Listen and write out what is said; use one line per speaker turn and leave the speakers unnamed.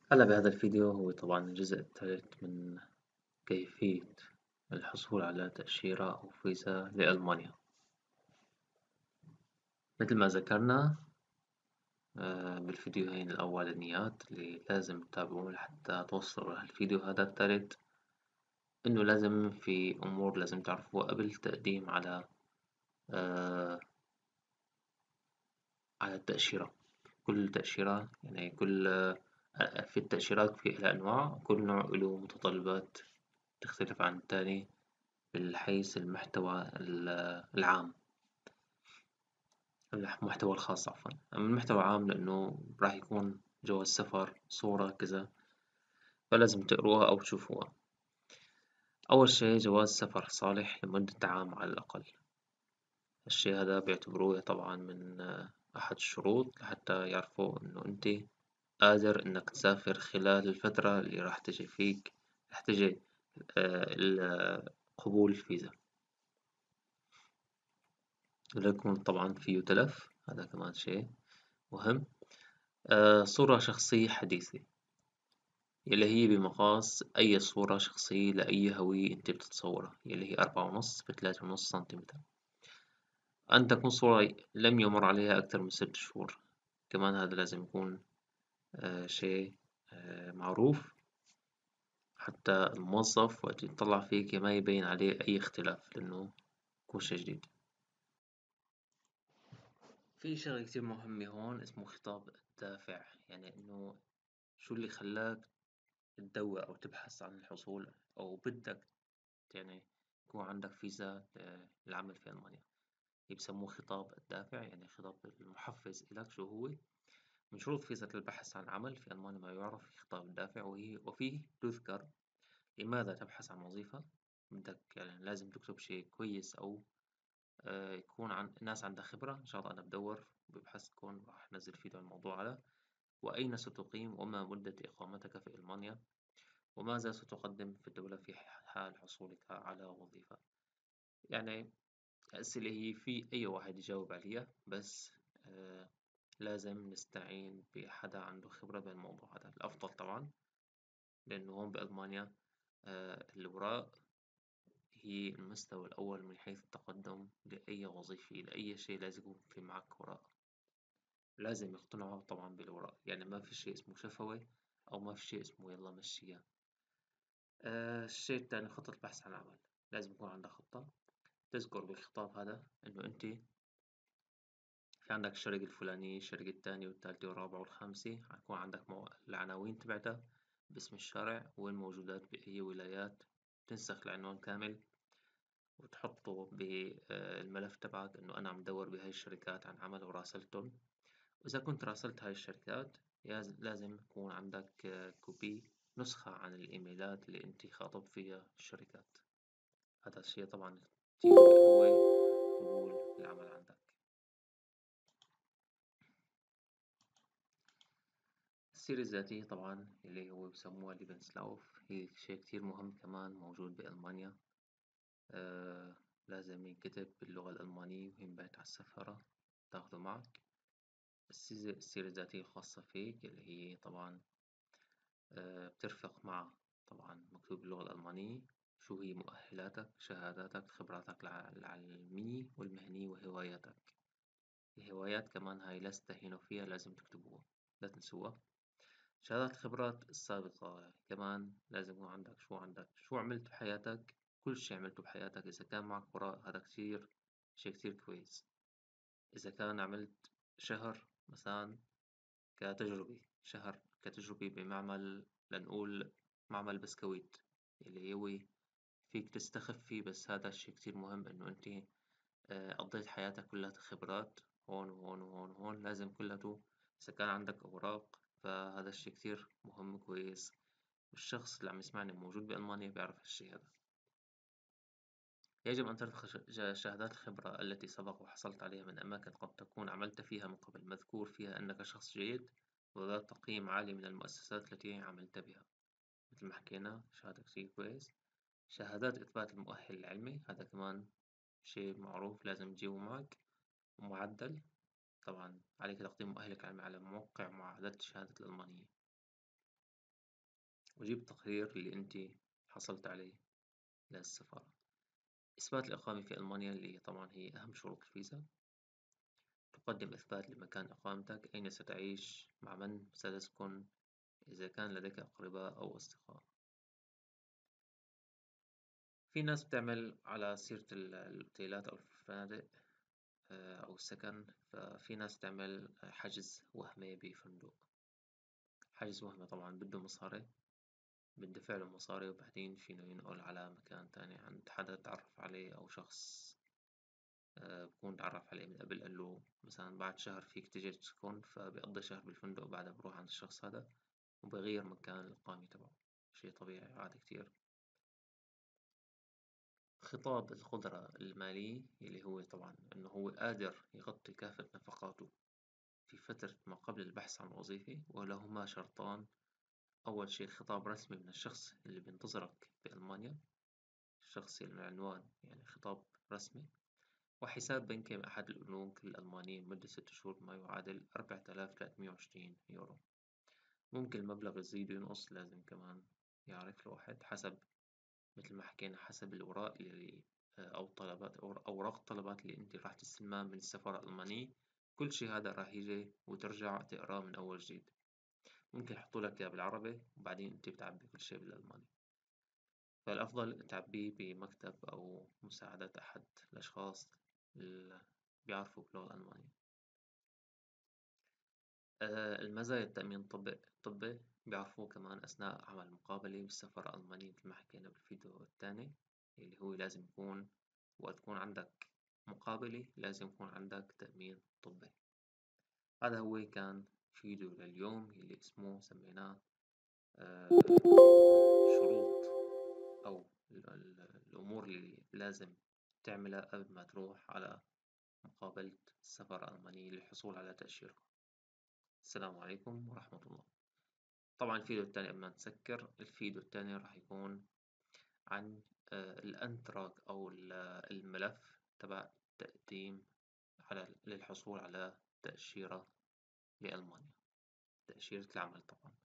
هلا بهذا الفيديو هو طبعا الجزء الثالث من كيفية الحصول على تأشيرة أو فيزا لألمانيا. مثل ما ذكرنا بالفيديوهين الأولانيات اللي لازم تتابعوه لحتى توصلوا للفيديو هذا الثالث، إنه لازم في أمور لازم تعرفوها قبل التقديم آه، على التأشيرة. كل تأشيرة يعني كل في التأشيرات في لها أنواع، كل نوع له متطلبات تختلف عن التاني من حيث المحتوى العام، المحتوى الخاص عفوا. أما المحتوى العام لأنه راح يكون جواز سفر صورة كذا، فلازم تقروها أو تشوفوها. أول شي جواز سفر صالح لمدة عام على الأقل. الشي هذا بيعتبروه طبعا من أحد الشروط لحتى يعرفوا إنه أنت قادر إنك تسافر خلال الفترة اللي راح تجي فيك، راح تجي قبول الفيزا. ولا يكون طبعا فيه تلف، هذا كمان شيء مهم. صورة شخصية حديثة، يلي هي بمقاس أي صورة شخصية لأي هوية أنت بتتصورها، يلي هي 4.5 ب3.5 سنتيمتر. أن تكون صورة لم يمر عليها أكثر من 6 شهور. كمان هذا لازم يكون شيء معروف، حتى الموظف وقت يطلع فيك ما يبين عليه أي اختلاف، لأنه يكون شيء جديد. في شغلة كتير مهمة هون اسمه خطاب الدافع، يعني إنه شو اللي خلاك تدور أو تبحث عن الحصول أو بدك يعني يكون عندك فيزا للعمل في ألمانيا. اللي بسموه خطاب الدافع، يعني خطاب المحفز إلك. شو هو؟ من شروط فيزا البحث عن عمل في ألمانيا ما يعرف خطاب الدافع، وفيه تذكر لماذا تبحث عن وظيفة. بدك يعني لازم تكتب شيء كويس، أو يكون عن ناس عندها خبرة. إن شاء الله أنا بدور ببحث كون راح نزل فيديو عن الموضوع هذا. وأين ستقيم، وما مدة إقامتك في ألمانيا، وماذا ستقدم في الدولة في حال حصولك على وظيفة. يعني أسئلة هي في أي واحد يجاوب عليها، بس آه لازم نستعين بحدا عنده خبرة بالموضوع هذا الأفضل طبعا، لأنه هون بألمانيا الأوراق هي المستوى الأول من حيث التقدم لأي وظيفة لأي شيء. لازم يكون في معك ورق، لازم يقتنعوا طبعا بالورق، يعني ما في شيء اسمه شفوي أو ما في شيء اسمه يلا مشيها. الشيء الثاني خطة البحث عن عمل. لازم يكون عندك خطة، تذكر بالخطاب هذا إنه أنت في عندك الشركة الفلانية، الشركة الثانية والثالثة والرابعة والخامسة. حيكون عندك العناوين تبعتها باسم الشرع، وين موجودات بأي ولايات. تنسخ العنوان كامل وتحطه بالملف تبعك إنه أنا عم دور بهاي الشركات عن عمل وراسلتهم. وإذا كنت راسلت هاي الشركات لازم يكون عندك كوبي، نسخة عن الإيميلات اللي أنت خاطب فيها الشركات. هذا الشيء طبعا كتير بقوي قبول العمل عندك. السيرة الذاتية طبعا اللي هو بسموها ليبنسلاوف، هي شيء كتير مهم كمان موجود بألمانيا. آه لازم ينكتب باللغة الألمانية وينبعت على السفارة تاخده معك. السيرة الذاتية الخاصة فيك اللي هي طبعا بترفق مع طبعا مكتوب باللغة الألمانية شو هي مؤهلاتك، شهاداتك، خبراتك العلمية والمهنية، وهواياتك. الهوايات كمان هاي لا تستهينوا فيها، لازم تكتبوها، لا تنسوها. شهادات الخبرات السابقة كمان لازم يكون عندك شو عملت بحياتك. كل شي عملته بحياتك، إذا كان معك وراء هذا كتير شي كتير كويس. إذا كان عملت شهر مثلا شهر كتجربة بمعمل، لنقول معمل بسكويت اللي هو فيك تستخف فيه، بس هذا الشي كتير مهم إنه أنت قضيت حياتك كلها خبرات هون وهون وهون وهون. لازم كلها، إذا كان عندك أوراق فهذا الشي كتير مهم كويس، والشخص اللي عم يسمعني موجود بألمانيا بيعرف هالشي هذا. يجب أن ترفق شهادات الخبرة التي سبق وحصلت عليها من أماكن قد تكون عملت فيها من قبل، مذكور فيها أنك شخص جيد وذات تقييم عالي من المؤسسات التي عملت بها. مثل ما حكينا شهادة كتير كويس. شهادات إثبات المؤهل العلمي، هذا كمان شيء معروف لازم تجيبه معك. ومعدل، طبعا عليك تقديم مؤهلك العلمي على موقع معادلة الشهادة الألمانية. وجيب التقرير اللي أنت حصلت عليه للسفارة. إثبات الإقامة في ألمانيا اللي طبعا هي أهم شروط الفيزا. تقدم إثبات لمكان إقامتك، أين ستعيش، مع من ستسكن، إذا كان لديك أقرباء أو أصدقاء. في ناس بتعمل على سيرة الأوتيلات أو الفنادق أو السكن، ففي ناس تعمل حجز وهمي بفندق. حجز وهمي طبعا بده مصاري، بندفع له مصاري، وبعدين فينا ينقل على مكان تاني عند حدا تعرف عليه أو شخص بكون تعرف عليه من قبل، قال له مثلا بعد شهر فيك تجي تسكن، فبيقضي شهر بالفندق، بعدها بروح عند الشخص هذا وبغير مكان الإقامة تبعه. شي طبيعي عادي كتير. خطاب القدرة المالية اللي هو طبعا إنه هو قادر يغطي كافة نفقاته في فترة ما قبل البحث عن وظيفة، ولهما شرطان. أول شي خطاب رسمي من الشخص اللي بينتظرك بألمانيا، الشخص العنوان يعني خطاب رسمي، وحساب بنكي بأحد البنوك الألمانية لمدة 6 شهور، ما يعادل 4320 يورو. ممكن المبلغ يزيد وينقص، لازم كمان يعرف الواحد حسب، مثل ما حكينا، حسب الأوراق اللي أو طلبات أو أوراق الطلبات اللي أنت راح تستلمها من السفارة الألمانية. كل شي هذا راح يجي وترجع تقراه من أول جديد. ممكن يحطوا لك إياه بالعربي وبعدين أنت بتعبي كل شي بالألماني، فالأفضل تعبيه بمكتب أو مساعدة أحد الأشخاص اللي بيعرفوا باللغة الألمانية. المزايا التأمين الطبي بيعرفوه كمان أثناء عمل مقابلة بالسفارة الألمانية، مثل ما حكينا بالفيديو الثاني، اللي هو لازم يكون وقت تكون عندك مقابلة لازم يكون عندك تأمين طبي. هذا هو كان فيديو لليوم اللي اسمه سميناه شروط أو الأمور اللي لازم تعملها قبل ما تروح على مقابلة السفارة الألمانية للحصول على تأشيرة. السلام عليكم ورحمة الله. طبعا الفيديو التاني قبل ما نسكر، الفيديو التاني راح يكون عن الأنتراك أو الملف تبع التقديم للحصول على تأشيرة لألمانيا، تأشيرة العمل طبعا.